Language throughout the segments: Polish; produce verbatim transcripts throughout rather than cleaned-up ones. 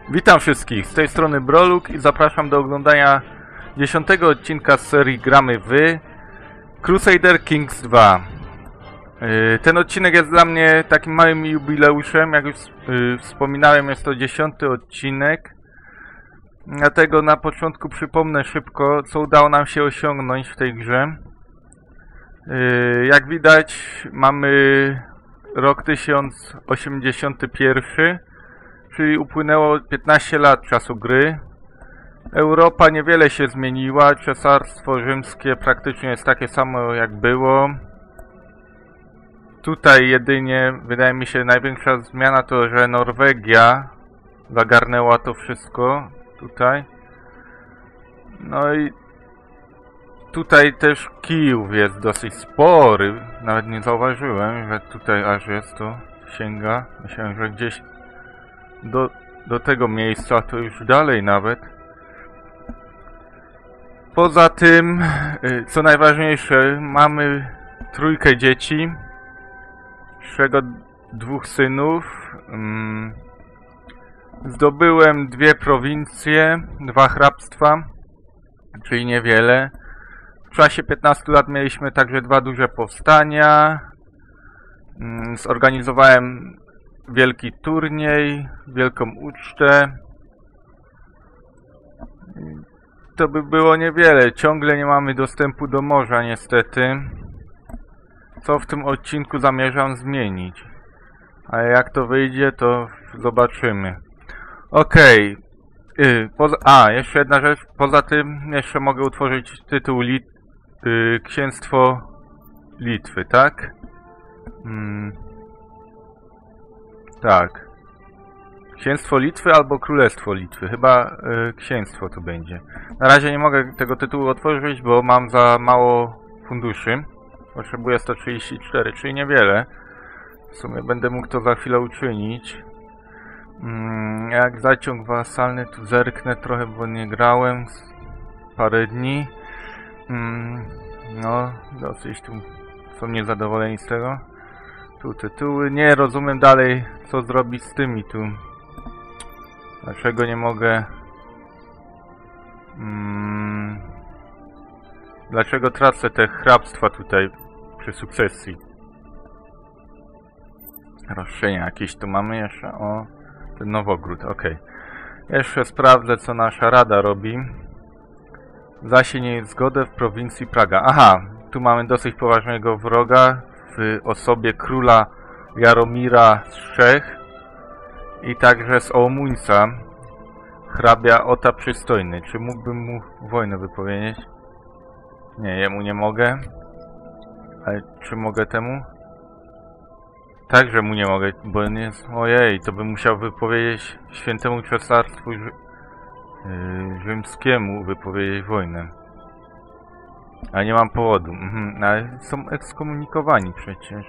Witam wszystkich, z tej strony Broluk i zapraszam do oglądania dziesiątego odcinka z serii Gramy w Crusader Kings dwa. Ten odcinek jest dla mnie takim małym jubileuszem, jak już wspominałem, jest to dziesiąty odcinek. Dlatego na początku przypomnę szybko, co udało nam się osiągnąć w tej grze. Jak widać, mamy rok tysiąc osiemdziesiąty pierwszy. Czyli upłynęło piętnaście lat czasu gry. Europa niewiele się zmieniła, Cesarstwo Rzymskie praktycznie jest takie samo jak było. Tutaj jedynie, wydaje mi się, największa zmiana to, że Norwegia zagarnęła to wszystko tutaj. No i tutaj też Kijów jest dosyć spory, nawet nie zauważyłem, że tutaj aż jest to, sięga. Myślałem, że gdzieś Do, do tego miejsca, to już dalej nawet. Poza tym, co najważniejsze, mamy trójkę dzieci, z czego dwóch synów. Zdobyłem dwie prowincje, dwa hrabstwa, czyli niewiele. W czasie piętnastu lat mieliśmy także dwa duże powstania. Zorganizowałem wielki turniej, wielką ucztę. To by było niewiele. Ciągle nie mamy dostępu do morza, niestety. Co w tym odcinku zamierzam zmienić. Ale jak to wyjdzie, to zobaczymy. Okej. Okay. Poza... A, jeszcze jedna rzecz. Poza tym jeszcze mogę utworzyć tytuł Lit... Yy, Księstwo Litwy, tak? Hmm. Tak. Księstwo Litwy albo Królestwo Litwy. Chyba y, księstwo to będzie. Na razie nie mogę tego tytułu otworzyć, bo mam za mało funduszy. Potrzebuję sto trzydzieści cztery, czyli niewiele. W sumie będę mógł to za chwilę uczynić. Mm, jak zaciąg wasalny, tu zerknę trochę, bo nie grałem parę dni. Mm, no, dosyć tu są niezadowoleni z tego. Tu tytuły. Nie rozumiem dalej, co zrobić z tymi tu. Dlaczego nie mogę... Hmm, dlaczego tracę te hrabstwa tutaj przy sukcesji? Roszczenia jakieś tu mamy jeszcze. O, ten Nowogród, ok. Jeszcze sprawdzę, co nasza rada robi. Zasień zgodę w prowincji Praga. Aha, tu mamy dosyć poważnego wroga w osobie króla Jaromira z Czech i także z Oumuńca, hrabia Ota Przystojny. Czy mógłbym mu wojnę wypowiedzieć? Nie, jemu nie mogę. Ale czy mogę temu? Także mu nie mogę, bo nie jest... Ojej, to bym musiał wypowiedzieć Świętemu Cesarstwu Rzy... yy, Rzymskiemu wypowiedzieć wojnę. A nie mam powodu. Mhm, ale są ekskomunikowani przecież.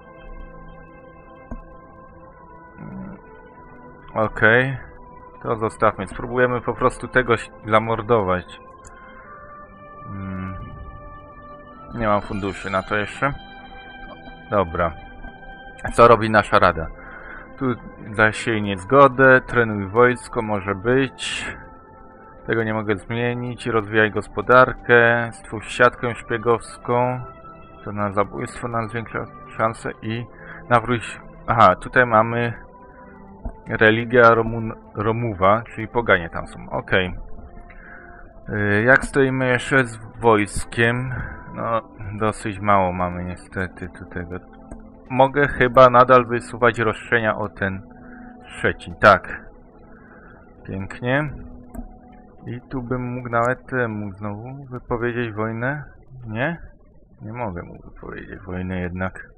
Okej. Okay. To zostawmy. Spróbujemy po prostu tego zamordować. Hmm. Nie mam funduszy na to jeszcze. Dobra. Co robi nasza rada? Tu zasiejnie zgodę, trenuj wojsko, może być. Tego nie mogę zmienić. Rozwijaj gospodarkę. Stwórz siatkę szpiegowską. To na zabójstwo nam zwiększa szanse i nawróć... Aha, tutaj mamy religia Romu... Romuwa, czyli poganie tam są. Okej. Okay. Jak stoimy jeszcze z wojskiem? No, dosyć mało mamy niestety tu tego. Mogę chyba nadal wysuwać roszczenia o ten Szczecin. Tak. Pięknie. I tu bym mógł nawet temu znowu wypowiedzieć wojnę. Nie? Nie mogę mu wypowiedzieć wojny jednak.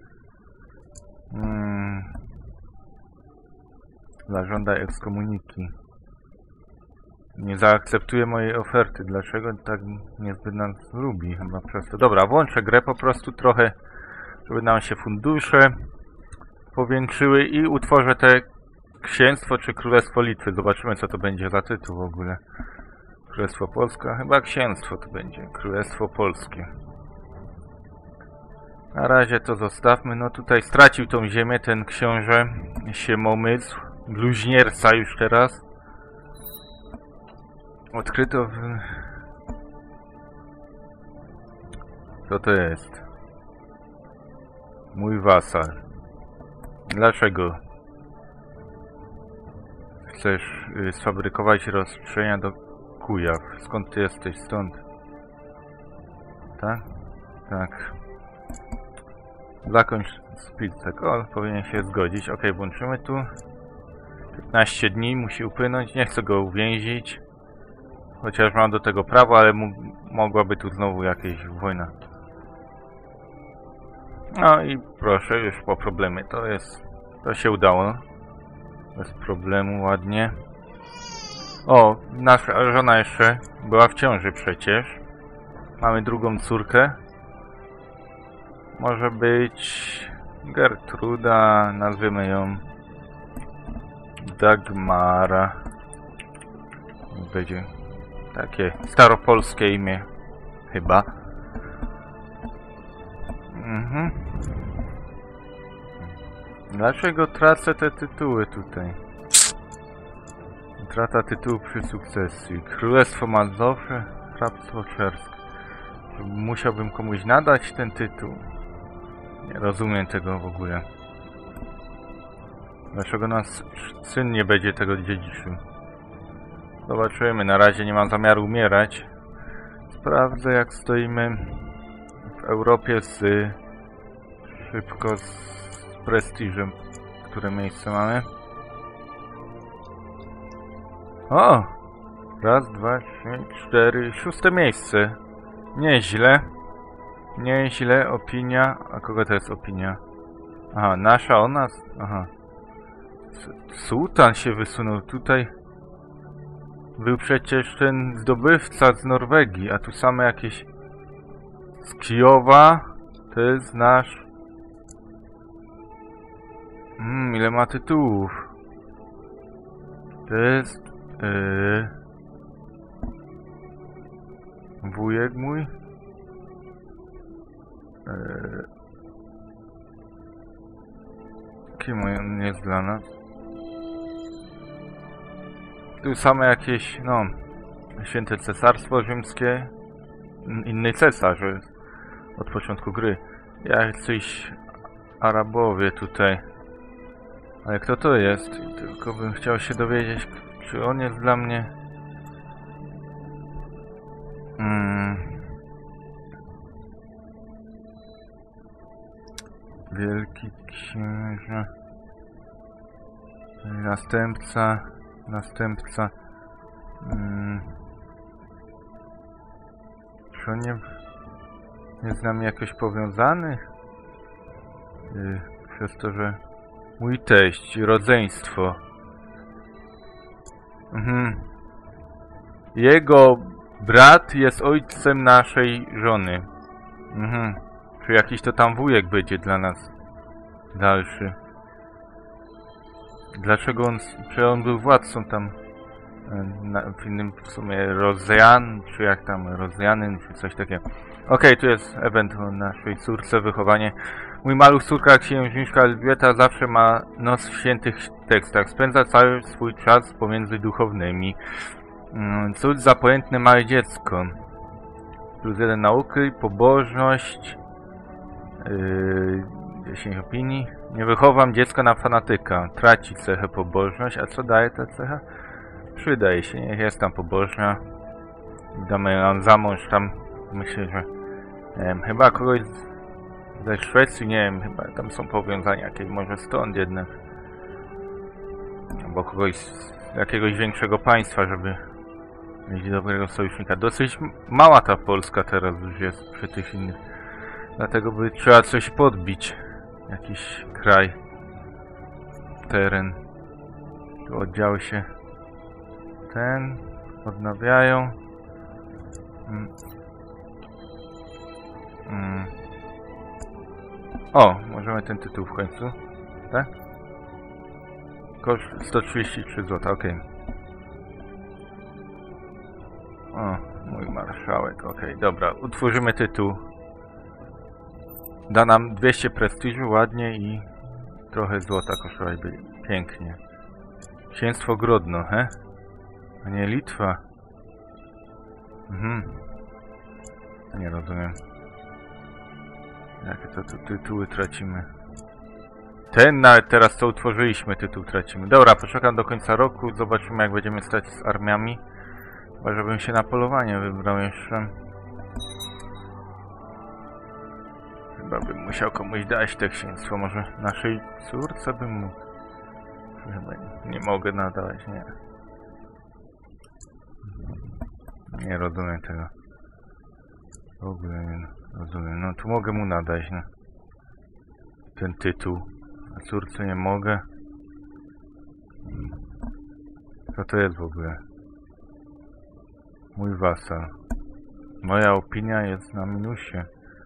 Hmm. Zażądaj ekskomuniki. Nie zaakceptuje mojej oferty. Dlaczego tak niezbyt nas lubi? Chyba przez to. Dobra, włączę grę po prostu trochę, żeby nam się fundusze powiększyły i utworzę te księstwo czy Królestwo Litwy. Zobaczymy, co to będzie za tytuł w ogóle. Królestwo Polskie? Chyba księstwo to będzie. Królestwo Polskie. Na razie to zostawmy. No tutaj stracił tą ziemię ten książę Siemomysł. Bluźnierca już teraz. Odkryto w... Co to jest? Mój wasal. Dlaczego? Chcesz y, sfabrykować rozszerzenia do Kujaw. Skąd ty jesteś? Stąd. Tak? Tak. Zakończ spilcek. O, powinien się zgodzić. Ok, włączymy tu. piętnaście dni musi upłynąć. Nie chcę go uwięzić. Chociaż mam do tego prawo, ale mogłaby tu znowu jakaś wojna. No i proszę, już po problemy. To jest... To się udało. Bez problemu, ładnie. O, nasza żona jeszcze była w ciąży przecież. Mamy drugą córkę. Może być Gertruda, nazwiemy ją Dagmara. Będzie takie staropolskie imię chyba. Mhm. Dlaczego tracę te tytuły tutaj? Trata tytułu przy sukcesji. Królestwo Mazowsze, hrabstwo czerskie. Musiałbym komuś nadać ten tytuł. Nie rozumiem tego w ogóle. Dlaczego nas syn nie będzie tego dziedziczył? Zobaczymy. Na razie nie mam zamiaru umierać. Sprawdzę, jak stoimy w Europie z... Szybko z prestiżem. Które miejsce mamy? O! Raz, dwa, trzy, cztery, szóste miejsce. Nieźle. Nieźle, opinia. A kogo to jest opinia? Aha, nasza o nas? Aha. Sułtan się wysunął tutaj. Był przecież ten zdobywca z Norwegii, a tu same jakieś... Z Kijowa. To jest nasz... Mmm, ile ma tytułów. To jest... Yy... Wujek mój. Yy... Kim on jest dla nas? Tu same jakieś, no... Święte Cesarstwo Rzymskie. Inny cesarz od początku gry. Jacyś Arabowie tutaj. Ale kto to jest? Tylko bym chciał się dowiedzieć, czy on jest dla mnie... Hmm. Wielki księże... Następca... Następca... Hmm. Czy on nie... jest z nami jakoś powiązany? Yy, przez to, że... Mój teść, rodzeństwo. Mhm. Jego brat jest ojcem naszej żony. Mhm. Czy jakiś to tam wujek będzie dla nas dalszy. Dlaczego on... Czy on był władcą tam... Na, w innym w sumie Rozjan, czy jak tam Rozjanyn, czy coś takiego. Okej, okay, tu jest event o naszej córce, wychowanie. Mój maluch, córka księżniczka Elżbieta zawsze ma nos w świętych tekstach. Spędza cały swój czas pomiędzy duchownymi. Cud za pojętne małe dziecko. Plus jeden nauki, pobożność. Yy, dziesięć opinii. Nie wychowam dziecka na fanatyka. Traci cechę pobożność. A co daje ta cecha? Przydaje się, niech jest tam pobożna. Damy nam za mąż tam. Myślę, że nie wiem, chyba kogoś ze Szwecji, nie wiem, chyba tam są powiązania jakieś, może stąd jednak. Albo kogoś z jakiegoś większego państwa, żeby mieć dobrego sojusznika. Dosyć mała ta Polska teraz już jest przy tych innych. Dlatego by trzeba coś podbić. Jakiś kraj. Teren. Tu oddziały się ten odnawiają. Mm. Mm. O, możemy ten tytuł w końcu, tak? Koszt sto trzydzieści trzy złota, ok. O, mój marszałek, ok, dobra, utworzymy tytuł. Da nam dwieście prestiżu, ładnie i trochę złota kosztować by pięknie. Księstwo Grodno, he? A nie Litwa. Mhm. Nie rozumiem. Jakie to tu tytuły tracimy? Ten nawet teraz co utworzyliśmy tytuł tracimy. Dobra, poczekam do końca roku, zobaczymy jak będziemy stać z armiami. Chyba żebym się na polowanie wybrał jeszcze. Chyba bym musiał komuś dać te księstwo, może naszej córce bym mógł. Chyba nie, nie mogę nadawać, nie. Nie rozumiem tego. W ogóle nie rozumiem. No tu mogę mu nadać, no. Ten tytuł. A córce nie mogę. Co to jest w ogóle? Mój wasal. Moja opinia jest na minusie.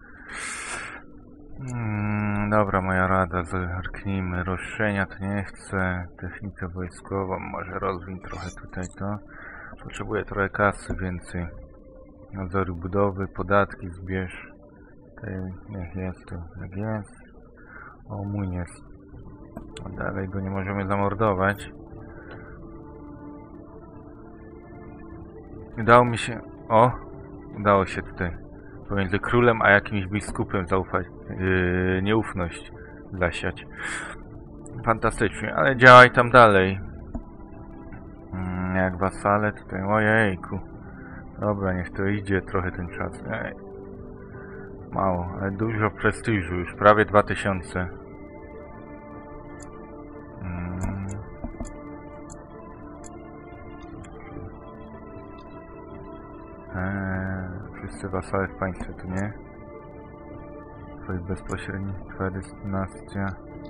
Hmm, dobra, moja rada. Zerknijmy. Roszczenia to nie chcę. Technikę wojskową. Może rozwiń trochę tutaj to. Potrzebuję trochę kasy więcej. Nadzory budowy, podatki zbierz. Tutaj niech jest to, jak jest. O, mój jest. Dalej go nie możemy zamordować. Udało mi się... O! Udało się tutaj pomiędzy królem a jakimś biskupem zaufać. Yy, nieufność zasiać. Fantastycznie, ale działaj tam dalej. Yy, jak wasale tutaj... Ojejku. Dobra, niech to idzie trochę ten czas. Ej. Mało, ale dużo prestiżu już. Prawie dwa tysiące. Eee, wszyscy wasale w państwie, to nie? Twoi bezpośredni, twoja destynacja.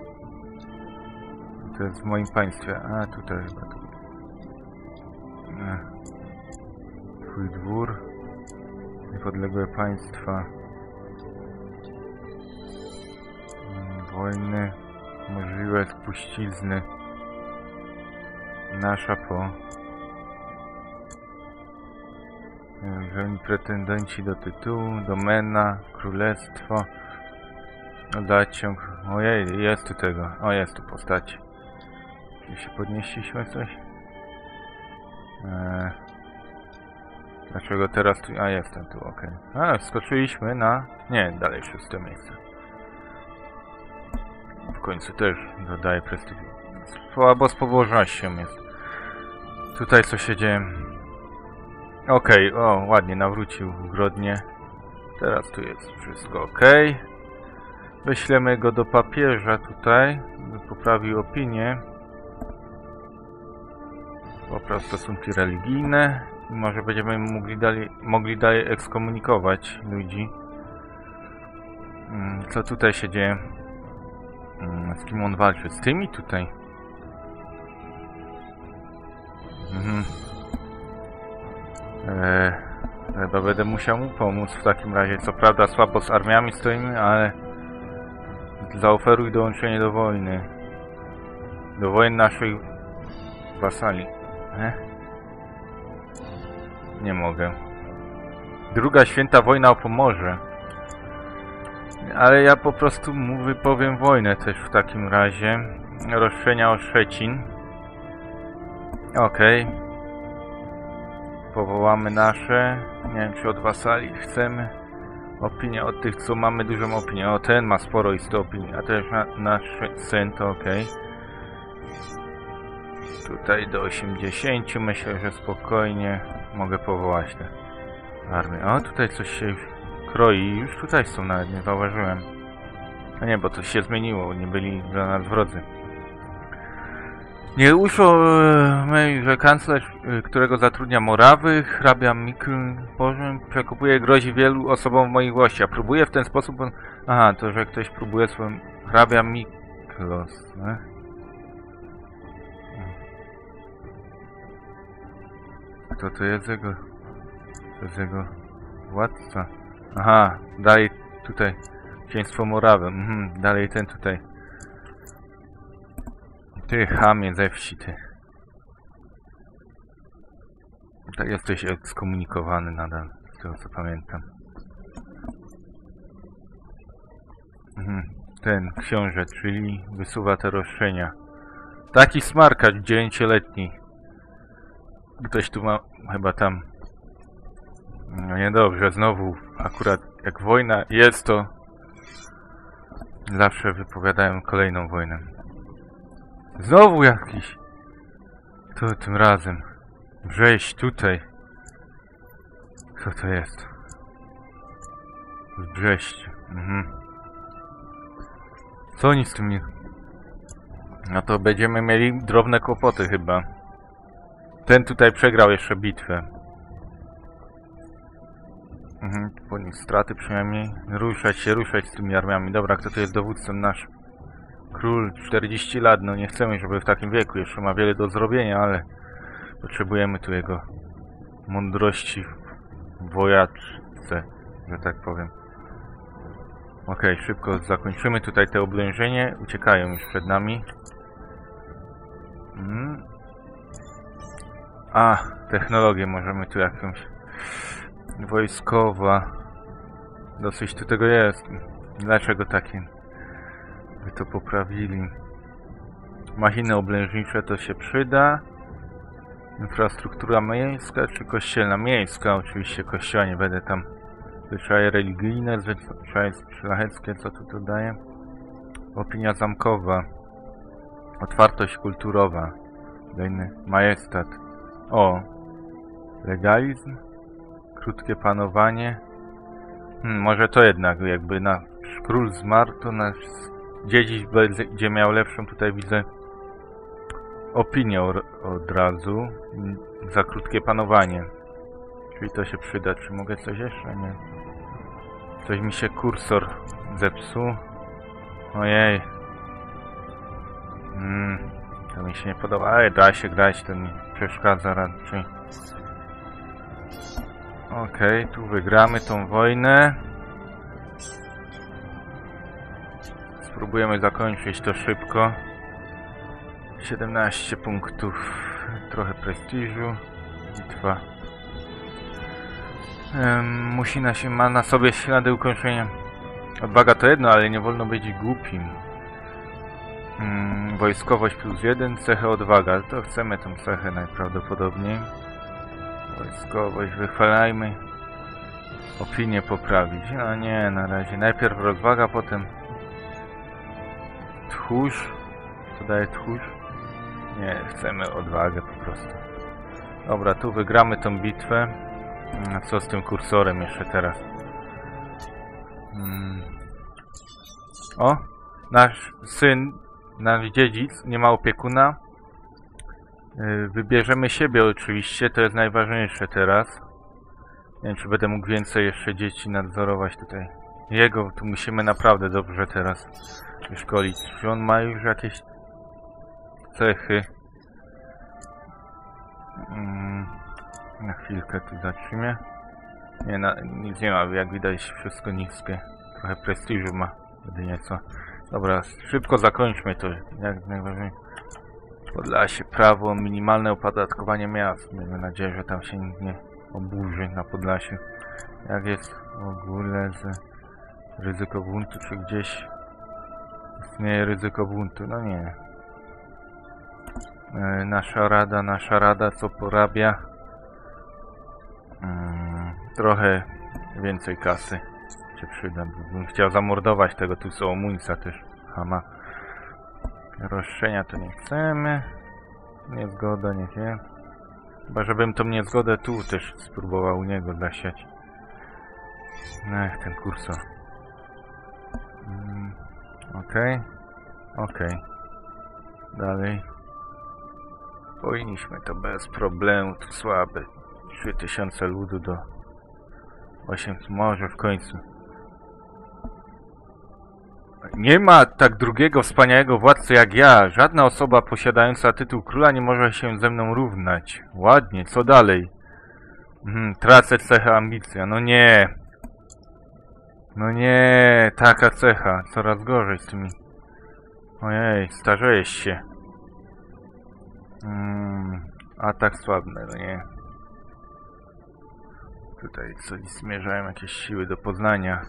To jest w moim państwie. A, tutaj chyba to. Eee. Twój dwór. Niepodległe państwa. Eee, wojny. Możliwe spuścizny. Nasza po. Jeżeli pretendenci do tytułu, domena, królestwo. Dać się. Ojej, jest tu tego. O, jest tu postać. Czy się podnieśliśmy coś? Eee, dlaczego teraz tu... A, jestem tu, ok. A, skoczyliśmy na... Nie, dalej szóste miejsce. W końcu też dodaję prestiż. Słabo z pobożnością jest. Tutaj co się dzieje? Okej, okay, o, ładnie nawrócił Grodnie. Teraz tu jest wszystko ok. Wyślemy go do papieża tutaj, by poprawił opinię. Popraw stosunki religijne. I może będziemy mogli dalej, mogli dalej ekskomunikować ludzi. Co tutaj się dzieje? Z kim on walczy? Z tymi tutaj? Mhm. Eee, chyba będę musiał mu pomóc w takim razie. Co prawda słabo z armiami stoimy, ale zaoferuj dołączenie do wojny. Do wojen naszych wasali. Eh? Nie mogę. Druga święta wojna o Pomorze. Ale ja po prostu mu wypowiem wojnę też w takim razie. Roszczenia o Szczecin. Okej. Okay. Powołamy nasze. Nie wiem, czy od wasali chcemy. Opinia od tych, co mamy dużą opinię. O, ten ma sporo i sto opinii. A też na, nasz syn to ok. Tutaj do osiemdziesięciu. Myślę, że spokojnie mogę powołać tę armię. O, tutaj coś się już kroi. Już tutaj są, nawet nie zauważyłem. A nie, bo to się zmieniło. Nie byli dla nas wrodzy. Nie uszło, że kanclerz, którego zatrudnia Morawy, hrabia Mikl Bożym, przekupuje, grozi wielu osobom w moich włościach. Próbuje w ten sposób... Aha, to, że ktoś próbuje swoim... Hrabia Miklos, ne? Kto to jest jego... To jest jego władca. Aha, dalej tutaj księstwo Morawy. Mhm, dalej ten tutaj. Ty chamie ze wsi, ty. Tak jesteś ekskomunikowany nadal, z tego co pamiętam. Mhm. Ten książę, czyli wysuwa te roszczenia. Taki smarkacz dziewięcioletni. Ktoś tu ma chyba tam No niedobrze, znowu akurat jak wojna jest, to zawsze wypowiadają kolejną wojnę. Znowu jakiś. To tym razem. Wrzejść tutaj. Co to jest? W Brześciu. Mhm. Co oni z tym nie... No to będziemy mieli drobne kłopoty chyba. Ten tutaj przegrał jeszcze bitwę. Mhm, ponieść straty przynajmniej. Ruszać się, ruszać z tymi armiami. Dobra, kto to jest dowódcą nasz? Król, czterdzieści lat, no nie chcemy, żeby w takim wieku. Jeszcze ma wiele do zrobienia, ale potrzebujemy tu jego mądrości w wojaczce, że tak powiem. Okej, okay, szybko zakończymy tutaj te oblężenie. Uciekają już przed nami. Hmm. A, technologię możemy tu jakąś. Wojskowa. Dosyć tu tego jest. Dlaczego takie? By to poprawili. Machiny oblężnicze to się przyda. Infrastruktura miejska czy kościelna? Miejska, oczywiście kościoła, nie będę tam. Zwyczaje religijne, zwyczaje szlacheckie, co tu to daje? Opinia zamkowa. Otwartość kulturowa. Kolejny majestat. O! Legalizm. Krótkie panowanie. Hmm, może to jednak, jakby na król zmarł, to nasz dziedzic będzie miał lepszą, tutaj widzę, opinię od razu. Za krótkie panowanie. Czyli to się przyda. Czy mogę coś jeszcze? Nie. Coś mi się kursor zepsuł. Ojej. Hmm, to mi się nie podoba. Ale da się grać, to mi przeszkadza raczej. Okej, okay, tu wygramy tą wojnę. Spróbujemy zakończyć to szybko. siedemnaście punktów. Trochę prestiżu. Bitwa. Um, musi na się, ma na sobie ślady ukończenia. Odwaga to jedno, ale nie wolno być głupim. Um, wojskowość plus jeden, cechę odwaga. To chcemy tą cechę najprawdopodobniej. Wojskowość wychwalajmy. Opinię poprawić. No nie, na razie. Najpierw rozwaga, potem tchórz. Co daje tchórz? Nie, chcemy odwagę po prostu. Dobra, tu wygramy tą bitwę. A co z tym kursorem jeszcze teraz? Hmm. O! Nasz syn, nasz dziedzic, nie ma opiekuna. Yy, wybierzemy siebie oczywiście, to jest najważniejsze teraz. Nie wiem, czy będę mógł więcej jeszcze dzieci nadzorować tutaj. Jego tu musimy naprawdę dobrze teraz wyszkolić. Czy on ma już jakieś cechy? Hmm. Na chwilkę tu zatrzymię. Nie, na, nic nie ma, jak widać wszystko niskie. Trochę prestiżu ma, jedynie co. Dobra, szybko zakończmy to, jak najważniejsze. Podlasie, prawo, minimalne opodatkowanie miast. Miejmy nadzieję, że tam się nikt nie oburzy na Podlasiu. Jak jest w ogóle z ryzyko buntu, czy gdzieś istnieje ryzyko buntu? No nie. E, nasza rada, nasza rada co porabia? Hmm, trochę więcej kasy się przyda. Bym chciał zamordować tego tu są Muńca też. Hama. Roszczenia to nie chcemy. Niezgoda, nie wiem. Chyba żebym tą niezgodę tu też spróbował u niego zasiać. Ech, ten kursor. Mm, Okej. Okay. Okej. Okay. Dalej. Powinniśmy to bez problemu, tu słabe. trzy tysiące ludu do osiem, może w końcu. Nie ma tak drugiego wspaniałego władcy jak ja. Żadna osoba posiadająca tytuł króla nie może się ze mną równać. Ładnie, co dalej? Mhm, tracę cechę ambicja. No nie. No nie, taka cecha. Coraz gorzej z tymi. Ojej, starzejesz się. Hmm, atak słabny, no nie. Tutaj coś zmierzają jakieś siły do Poznania.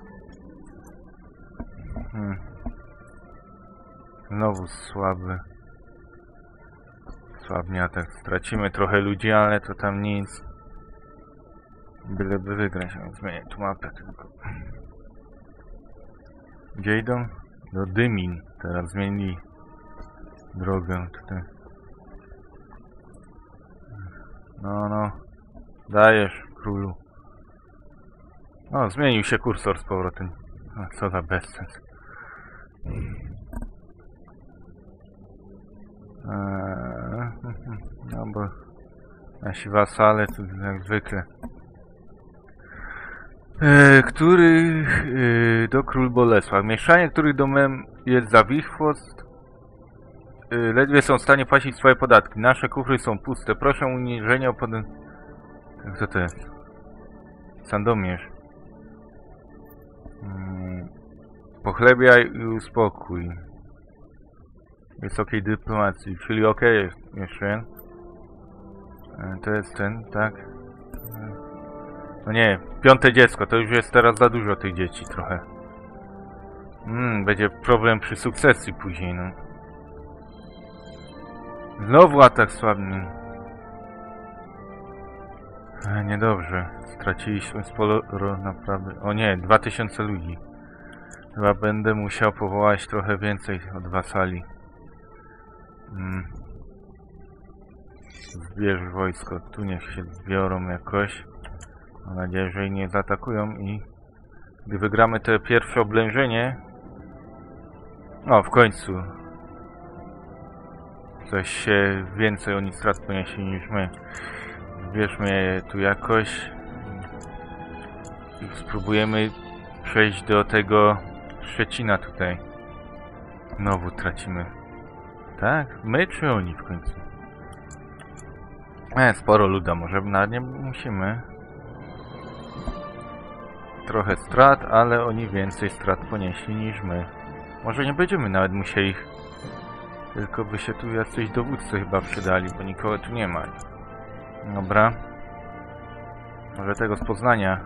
Hmm. Znowu słaby. Słabnie atak. Stracimy trochę ludzi, ale to tam nic. Byleby wygrać, więc zmienię tu mapę tylko. Gdzie idą? Do Dymin. Teraz zmienili drogę tutaj. No, no. Dajesz, królu. O, zmienił się kursor z powrotem. No, co za bezsens. Eee, no bo nasi wasale tu jak zwykle. Eee, który e, do król Bolesław. Mieszczanie, których domem jest Zawichwost, e, ledwie są w stanie płacić swoje podatki. Nasze kufry są puste. Proszę o uniżenie o pod... Co to jest? Sandomierz. Hmm. Pochlebiaj i uspokój. Wysokiej dyplomacji, czyli okej, okay, jeszcze jeden. E, to jest ten, tak? E, no nie, piąte dziecko, to już jest teraz za dużo tych dzieci trochę. Hmm, będzie problem przy sukcesji później, no. Znowu atak słabny. E, niedobrze, straciliśmy sporo naprawdę. O nie, dwa tysiące ludzi. Chyba będę musiał powołać trochę więcej od wasali. Hmm. Zbierz wojsko, tu niech się zbiorą jakoś. Mam nadzieję, że jej nie zaatakują i gdy wygramy te pierwsze oblężenie, no w końcu coś się więcej oni strat ponieśli niż my. Zbierzmy je tu jakoś i spróbujemy przejść do tego Szczecina tutaj. Znowu tracimy. Tak? My czy oni w końcu? E, sporo luda, może nawet nie musimy. Trochę strat, ale oni więcej strat ponieśli niż my. Może nie będziemy nawet musieli ich... Tylko by się tu jacyś dowódcy chyba przydali, bo nikogo tu nie ma. Dobra. Może tego z Poznania.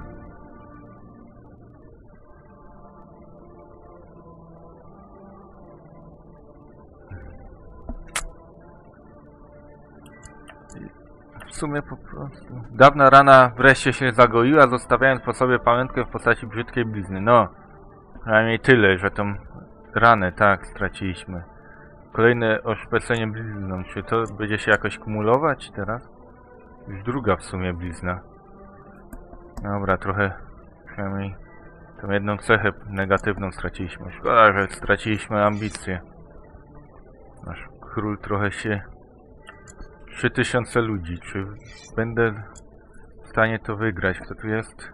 W sumie po prostu... Dawna rana wreszcie się zagoiła, zostawiając po sobie pamiątkę w postaci brzydkiej blizny. No, przynajmniej tyle, że tą ranę, tak, straciliśmy. Kolejne oszpecenie blizną. Czy to będzie się jakoś kumulować teraz? Już druga w sumie blizna. Dobra, trochę... Przynajmniej tą jedną cechę negatywną straciliśmy. Szkoda, że straciliśmy ambicje. Nasz król trochę się... trzy tysiące ludzi. Czy będę w stanie to wygrać? Kto tu jest?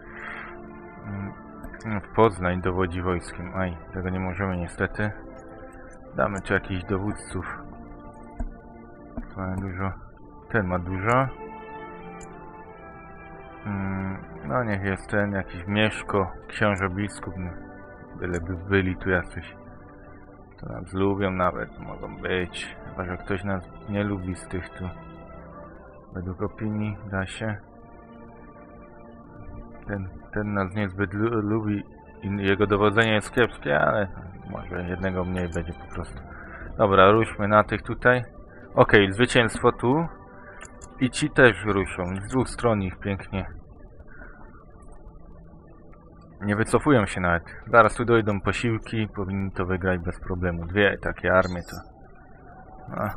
W Poznań dowodzi wojskiem. Aj, tego nie możemy niestety. Damy tu jakichś dowódców. Ma dużo. Ten ma dużo. No niech jest ten jakiś Mieszko, książę biskup. Byleby byli tu jacyś. To nas lubią nawet, mogą być. Chyba, że ktoś nas nie lubi z tych tu. Według opinii da się. Ten, ten nas niezbyt lu lubi i jego dowodzenie jest kiepskie, ale może jednego mniej będzie po prostu. Dobra, ruszmy na tych tutaj. Okej, okay, zwycięstwo tu. I ci też ruszą. Z dwóch stron ich pięknie. Nie wycofują się nawet. Zaraz tu dojdą posiłki. Powinni to wygrać bez problemu. Dwie takie armie to... A.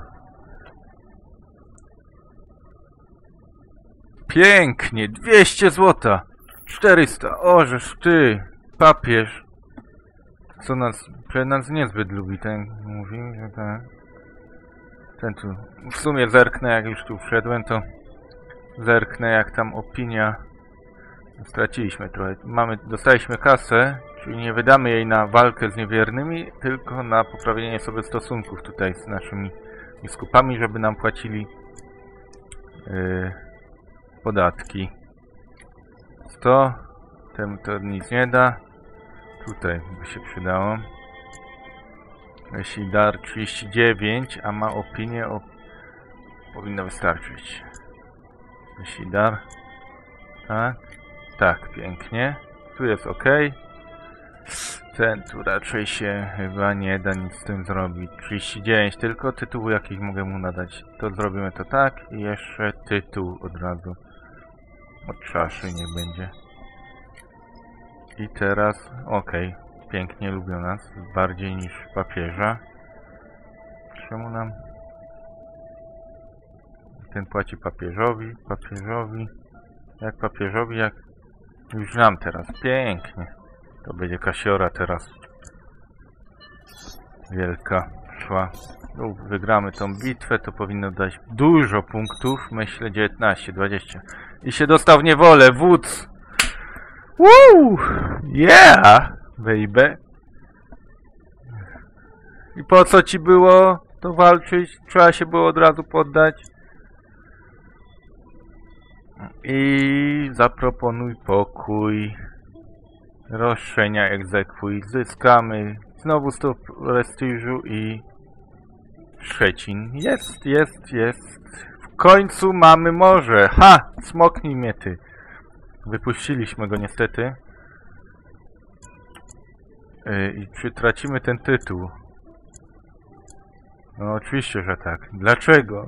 Pięknie! dwieście złota! czterysta! Ożeż ty! Papież! Co nas... Przecież nas niezbyt lubi. Ten mówi, że ten... Ten tu... W sumie zerknę, jak już tu wszedłem, to... Zerknę, jak tam opinia... Straciliśmy trochę. Mamy, dostaliśmy kasę, czyli nie wydamy jej na walkę z niewiernymi, tylko na poprawienie sobie stosunków tutaj z naszymi biskupami, żeby nam płacili yy, podatki. sto, temu to nic nie da. Tutaj by się przydało. Jeśli dar trzydzieści dziewięć, a ma opinię, o... powinno wystarczyć. Jeśli dar... Tak. Tak, pięknie. Tu jest ok. Ten tu raczej się chyba nie da nic z tym zrobić. trzydzieści dziewięć, tylko tytuł jakiś mogę mu nadać. To zrobimy to tak i jeszcze tytuł od razu. Od czaszy niech będzie. I teraz, okej, okay. Pięknie lubią nas, bardziej niż papieża. Czemu nam... Ten płaci papieżowi, papieżowi... Jak papieżowi, jak... Już nam teraz, pięknie. To będzie kasiora teraz. Wielka szła. No, wygramy tą bitwę, to powinno dać dużo punktów. Myślę dziewiętnaście, dwadzieścia. I się dostał w niewolę, wódz! Woo! Yeah! Baby! I po co ci było to walczyć? Trzeba się było od razu poddać. I zaproponuj pokój. Roszczenia egzekwuj. Zyskamy znowu sto prestiżu i Szczecin. Jest, jest, jest. W końcu mamy morze. Ha! Smoknij mnie ty. Wypuściliśmy go niestety. Yy, I czy tracimy ten tytuł? No oczywiście, że tak. Dlaczego?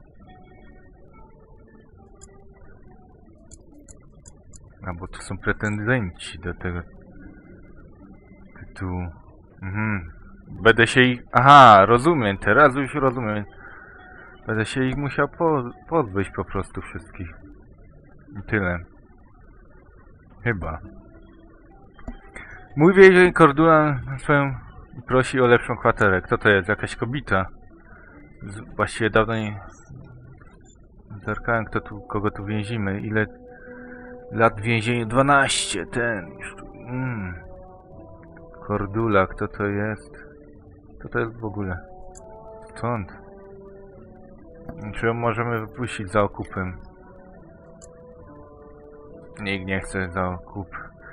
A bo to są pretendenci do tego tytułu. Mhm. Będę się ich... Aha, rozumiem, teraz już rozumiem. Będę się ich musiał po... pozbyć po prostu wszystkich. I tyle. Chyba. Mój więzień Kordulan swoją prosi o lepszą kwaterę. Kto to jest? Jakaś kobieta? Z... Właściwie dawno nie... Zerkałem, kto tu, kogo tu więzimy. Ile... Lat więzienia? dwanaście, ten już tu. Mm. Kordula, kto to jest? Kto to jest w ogóle? Stąd. Czy ją możemy wypuścić za okupem? Nikt nie chce za okup.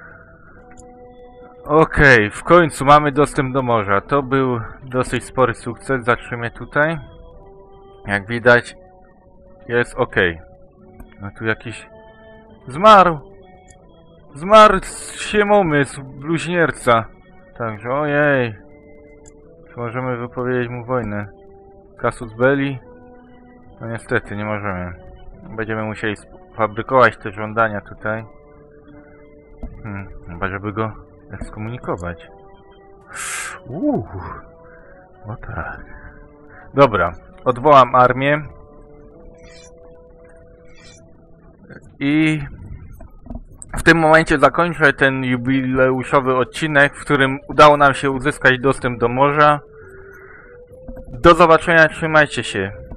Okej, okay, w końcu mamy dostęp do morza. To był dosyć spory sukces. Zatrzymy tutaj. Jak widać, jest ok. No tu jakiś... Zmarł! Zmarł się umysł bluźnierca. Także, ojej. Czy możemy wypowiedzieć mu wojnę? Casus belli? No niestety, nie możemy. Będziemy musieli fabrykować te żądania tutaj. Hmm, chyba żeby go ekskomunikować. Uuu. O tak. Dobra, odwołam armię. I w tym momencie zakończę ten jubileuszowy odcinek, w którym udało nam się uzyskać dostęp do morza. Do zobaczenia, trzymajcie się.